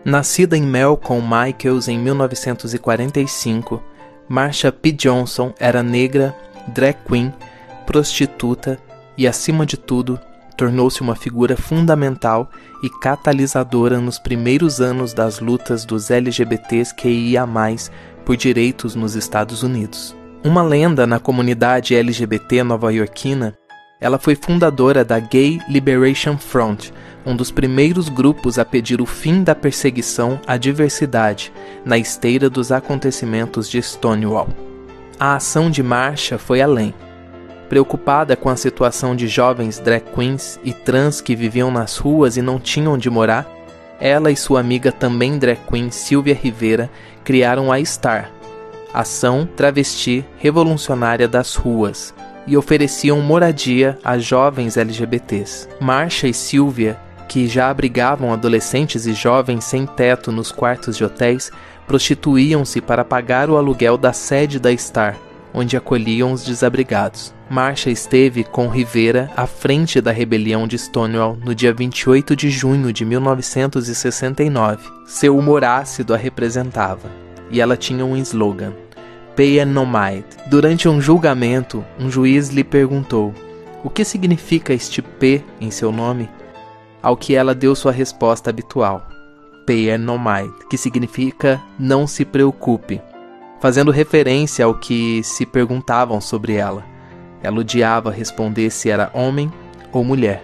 Nascida em Malcolm Michaels em 1945, Marsha P. Johnson era negra, drag queen, prostituta e, acima de tudo, tornou-se uma figura fundamental e catalisadora nos primeiros anos das lutas dos LGBTQIA+, por direitos nos Estados Unidos. Uma lenda na comunidade LGBT nova-iorquina, ela foi fundadora da Gay Liberation Front, um dos primeiros grupos a pedir o fim da perseguição à diversidade, na esteira dos acontecimentos de Stonewall. A ação de Marsha foi além. Preocupada com a situação de jovens drag queens e trans que viviam nas ruas e não tinham onde morar, ela e sua amiga também drag queen Silvia Rivera criaram a STAR, Ação Travesti Revolucionária das Ruas, e ofereciam moradia a jovens LGBTs. Marsha e Silvia, que já abrigavam adolescentes e jovens sem teto nos quartos de hotéis, prostituíam-se para pagar o aluguel da sede da STAR, onde acolhiam os desabrigados. Marsha esteve com Rivera à frente da rebelião de Stonewall no dia 28 de junho de 1969. Seu humor ácido a representava, e ela tinha um slogan: Pay and No Mind. Durante um julgamento, um juiz lhe perguntou: o que significa este P em seu nome? Ao que ela deu sua resposta habitual: Pay and No Mind, que significa não se preocupe, fazendo referência ao que se perguntavam sobre ela. Ela odiava responder se era homem ou mulher.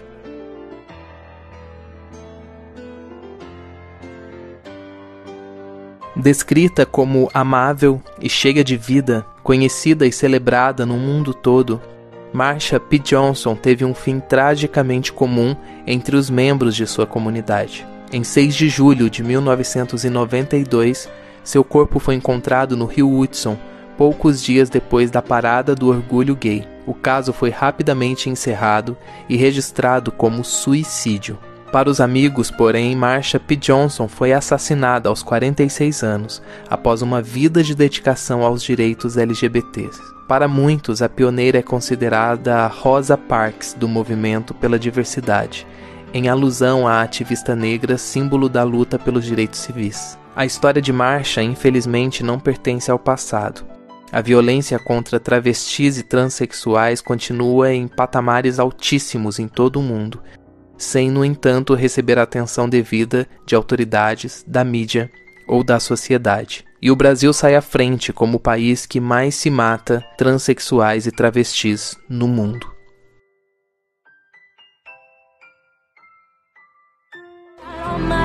Descrita como amável e cheia de vida, conhecida e celebrada no mundo todo, Marsha P. Johnson teve um fim tragicamente comum entre os membros de sua comunidade. Em 6 de julho de 1992, seu corpo foi encontrado no rio Hudson, poucos dias depois da Parada do Orgulho Gay. O caso foi rapidamente encerrado e registrado como suicídio. Para os amigos, porém, Marsha P. Johnson foi assassinada aos 46 anos, após uma vida de dedicação aos direitos LGBTs. Para muitos, a pioneira é considerada a Rosa Parks do movimento pela diversidade, em alusão à ativista negra, símbolo da luta pelos direitos civis. A história de Marsha, infelizmente, não pertence ao passado. A violência contra travestis e transexuais continua em patamares altíssimos em todo o mundo, sem, no entanto, receber a atenção devida de autoridades, da mídia ou da sociedade. E o Brasil sai à frente como o país que mais se mata transexuais e travestis no mundo. Oh my